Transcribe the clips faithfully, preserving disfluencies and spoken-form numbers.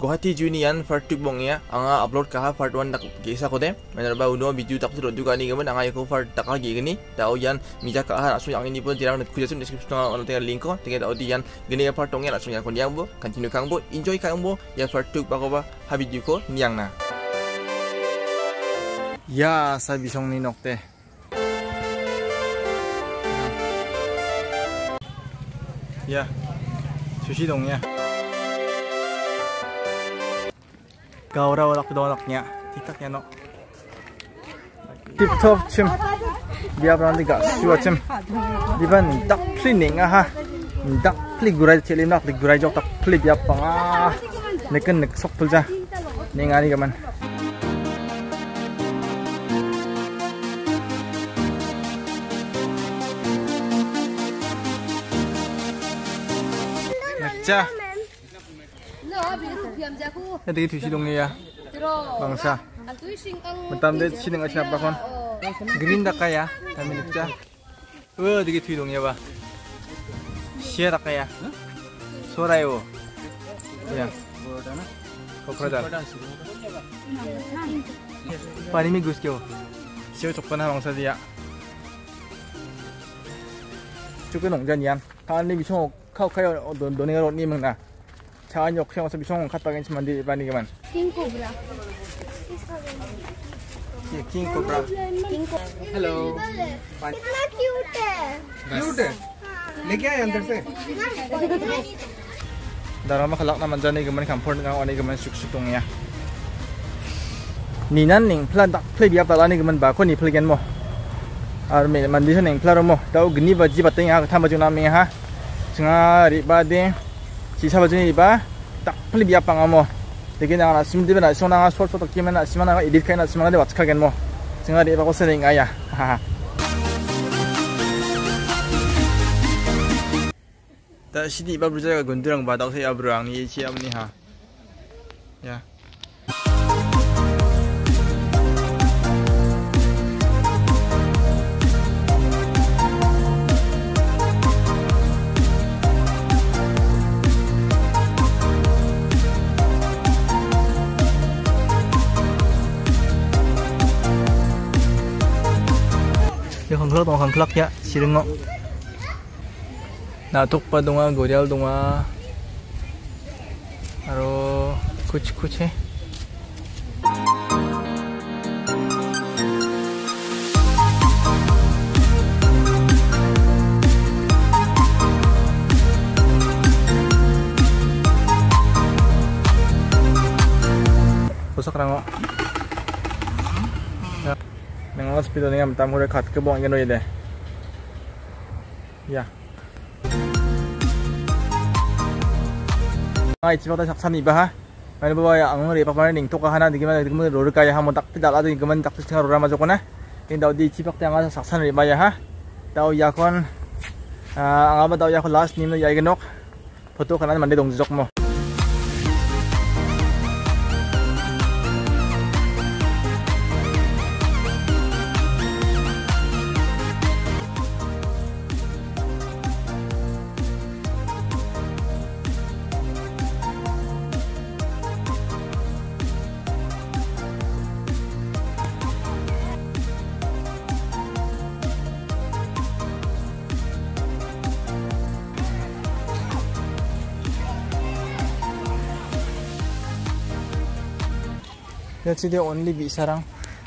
Guwahati Junian Fartuk bongnya anga upload kaha part one tak kisah ko de menerba uno video tak turut juga ni gaman anga ko part tak lagi gini tau yan mija kaha asu yang ini pun jirang net kuja sun description tengah ono tengah link ko tengah tau di yan gini part tongnya langsung yang kon yang bo continue kang bo enjoy kang bo ya Fartuk ba ko ba ha video ko niang na ya sa bisong ni nokte ya sushi dongnya gaura walak dolaknya tiktok ya no tiktok chim dia berani gak siwa chim di ban tak cleaning ah tak klik gurai celi nak klik gurai jok tak klik ya pang ah neken nek sok pulja ningani gaman 자, ini tuh sidungnya ya, bangsa. Bentar sidung aja apa kon? Green dak ya, kami nih cah. Oh, ini sidungnya bah. Siapa dak ya? Sorayo. Ya. Kokradal. Pani migus kyo. Siapa cokpan bangsa dia. Cukup nongjanyan. Kali bisa kau kaya donengan rot ni mengna. Cawan yok yang sebisa orang kata kan cuma di banding kan. King Cobra. Yeah, King Cobra. King Cobra. Hello. कितना cute है. Cute है. लेके आए अंदर से. Darama kalak naman dyan ay gaman kampor nga o ay gaman suksutong ya. Ninan ning plan tak play biya pala ni gaman ba ko ni playan mo. Ar may mandi sa ning plaro mo. Daw gini ba ji batay nga tama jung namin ha. Singa riba de sisa baju ni riba tak play biya pang mo. Jadi na asim di ba na so na short short kiman na simana edit kay na simana de watch kagen mo. Singa riba ko sa ning aya. Ha. Ta sidi ba bruja ga gondurang ba daw sa abrang ni chi am ni ha. Ya. Yang kelak tong kelak ya, sirengok. Natuk pa donga, gorial donga. Aro kuch kuch hai. Pusak rango. Nang speed ni am tamu re khat ke bong ngeno ide. Ya. Ai chiba ta saksan iba ha. Mai bawa ya ang re pa pa ning to ka hana digima digima ro ka ya ha mo tak tidal adu gaman tak singa ro ma joko na. In daw di chiba ta nga saksan re ba ya ha. Daw ya kon ang aba daw ya ko last nim na ya genok. Photo kanan mande dong jok mo. That's the only bisa rang.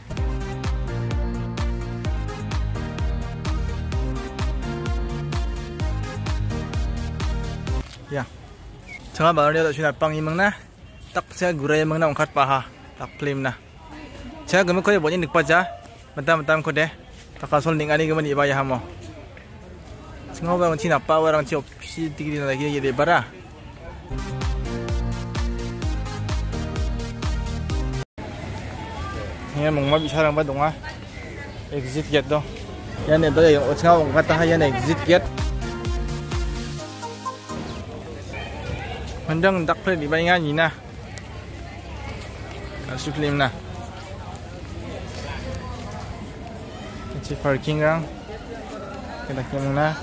Ya. Tengah baru dia tak sudah pang imang na. Tak saya gurai imang na ongkat paha. Tak film na. Saya gemuk kau ya boleh nikpat ja. Bentar-bentar kau deh. Tak kasol ningani geman iba ya hamo. Tengah orang Cina apa orang Cina opsi tinggi lagi jadi bara. Yan mga bisa lang ba donga exit gate do. Yan ito yung otsa ng kata yan exit gate. Handang dakple di ba nga ni na. Asuklim na. Ito parking lang. Kita muna.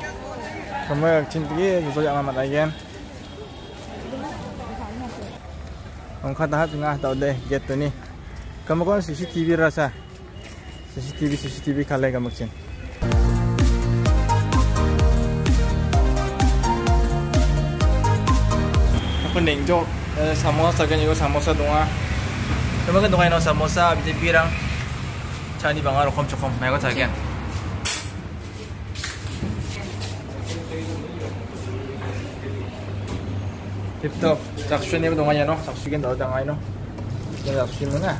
Kamu cinti gusto yang amat ayan. ongkha dah tengah tau deh get tu ni. Kamu kan C C T V rasa. C C T V C C T V khalai kamu cin. Apa nengjo samosa kan juga samosa doa. Kamu kan doa ino samosa bisa pirang. Cani bangar rokom cokom. Mereka tak kan. Tip-top, saksuin ni doang aja no, saksuin dah datang aja no, kita saksuin mana?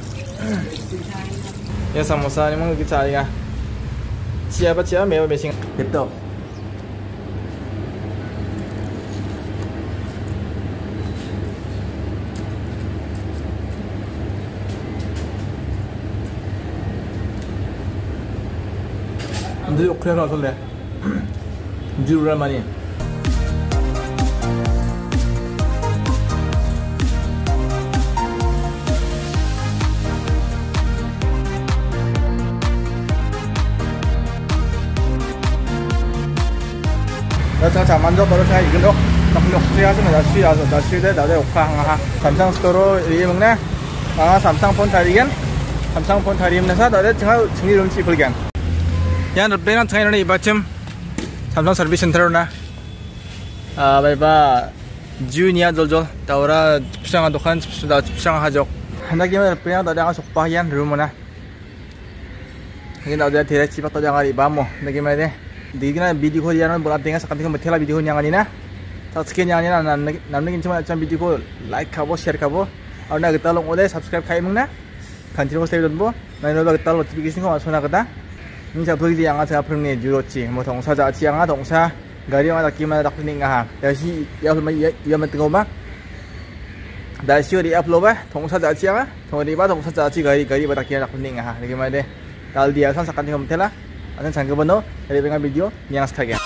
Ya samosa ni mungkin kita cari ya, siapa siapa mewah mesing. Tip-top. Ini okey lah soalnya, jurul mana? 자, 자, 먼저 바로 자, 이걸로 딱 쉬어서 나 쉬어서 나 쉬대 나대 오카 하나 삼성 스토로 이 먹네. 아, 삼성폰 다리겐. 삼성폰 다리면서 나대 정말 정리 룸치 불겐. 야, 너배는 당연히 이바쯤 삼성 서비스 센터로나. 아, 바이바 주니아 졸졸 다오라 집상한 독한 집수다 집상 하적. 한다기면 배는 나대가 속바얀 룸이나. 이게 나대 대래 집에 떠장아 이바모. 내게 말이야. Digina video ko diyan buat tinggal sekarang tinggal betul video yang ani na. Subscribe yang ani na namanya cuma macam video ko like kabo share kabo. Orang kita long udah subscribe kai mungna. Continue stay don bo. Nah ini kita lo notification ko masuk na kita. Ini saya beli yang saya pernah juroci. Mau tongsa jaci yang ada tongsa. Gari yang ada kima ada kuning ngah. Jadi ya belum ya ya mentinggal ba. Dari siapa di upload ba? Tongsa jaci yang. Tongsa di ba tongsa jaci gari gari ada kima ada kuning ngah. Lagi mana deh. Tal dia kan sekarang tinggal betul lah. Akan sangka benar dari pengen video yang sekarang.